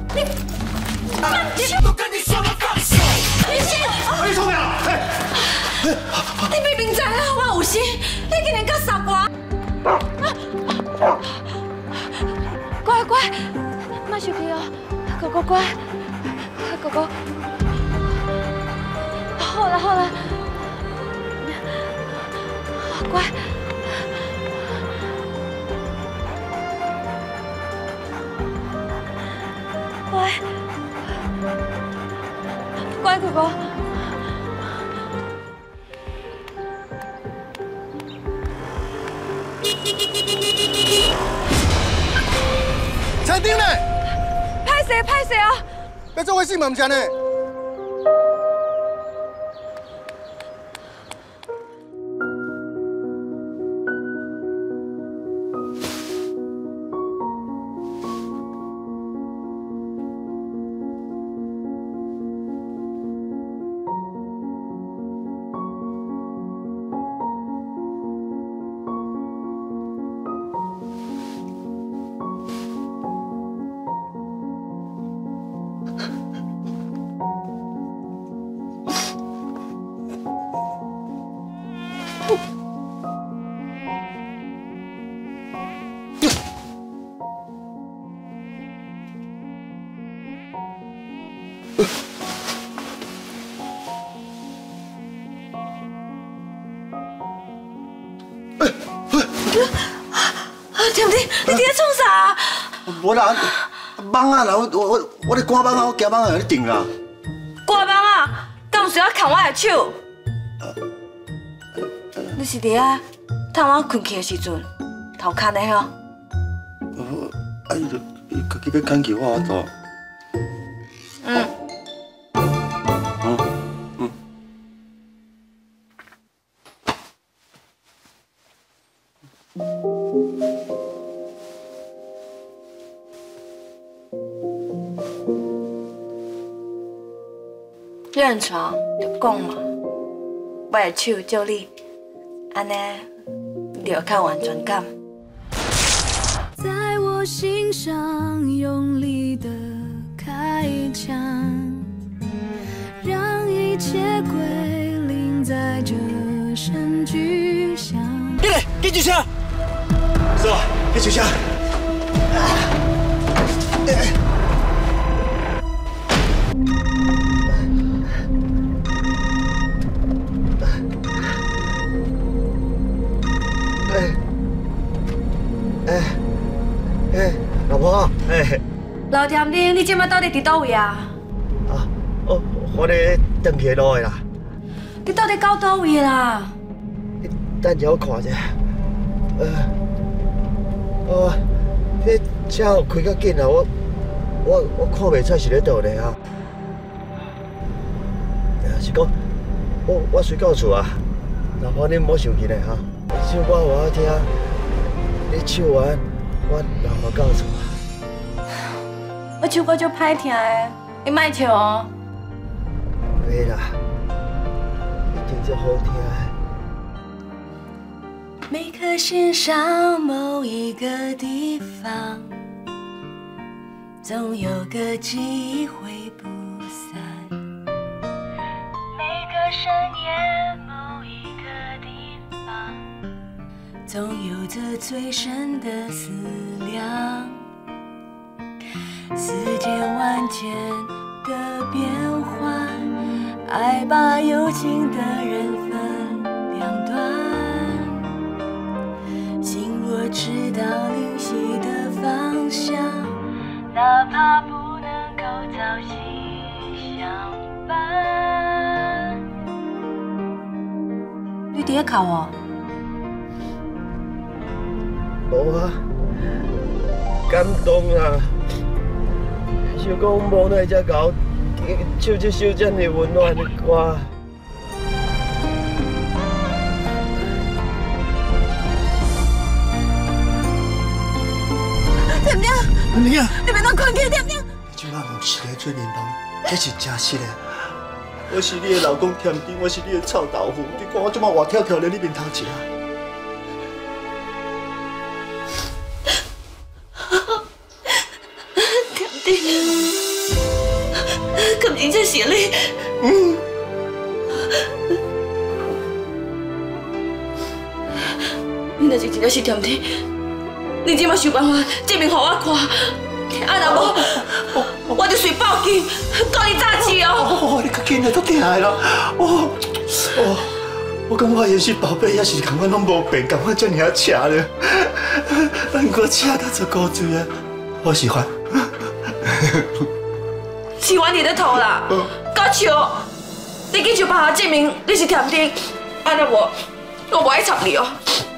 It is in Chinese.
都跟你说了放手。 你聪明了， 你明明知影我有心，你竟然敢杀我！乖乖，莫生气哦，哥哥乖，哥哥，好了好了，乖。 乖哥哥， 餐厅呢？ 拍谁啊？ 要做回新门唔呢？ 甜甜，你伫咧创啥？ 无啦，网啊啦，我咧赶网啊，我惊网啊，你定啦。 挂网啊，敢有需要牵我的手？你是伫咧趁我困去的时阵偷牵的吼？ 伊家己要牵去我做。 认床就讲嘛，我的手借你，安尼你就较有安全感。 在我心上用力的开枪，让一切归零在这声巨响。 给举枪！是吧？给举枪！老婆， 老甜甜，你即摆到底伫倒位啊？ 我咧转去路的啦。 你到底到倒位啦？ 你等下我看一下。这车有开较紧啊，我看袂出是咧倒咧啊。是讲，我随到厝啊。老婆，你唔好生气咧哈。唱歌我好听，你唱完，我人就到厝啊。 我唱歌就歹听的，你莫笑哦。 袂啦，一定就好听的。 每颗心上某一个地方，总有个记忆挥不散。每个深夜某一个地方，总有着最深的思量。世间万千的变幻，爱把有情的人分两端。心若知道灵犀的方向，哪怕不能够朝夕相伴。你伫咧哭哦？ 无啊，感动啊！想讲无奈才甲我唱这首这么温暖的歌。 甜甜， 你啊， 你别当困去，甜甜。 你即摆唔是咧做面包，这是真实的。我是你的老公甜甜，我是你的臭豆腐。你看我即摆活跳跳咧，你面头前啊！ 甜甜。 可真正是你。你若是真正是甜甜，你即马想办法证明给我看，啊若无，我就随报警，告你诈欺哦。 你较紧来，都定来了。我感觉也是宝贝，也是感觉拢无变，感觉遮尔赤了。咱搁赤到做古锥啊！我喜欢。 喜欢你的头啦，够笑！你去想办法证明你是甜甜，啊若无，我不爱插你哦。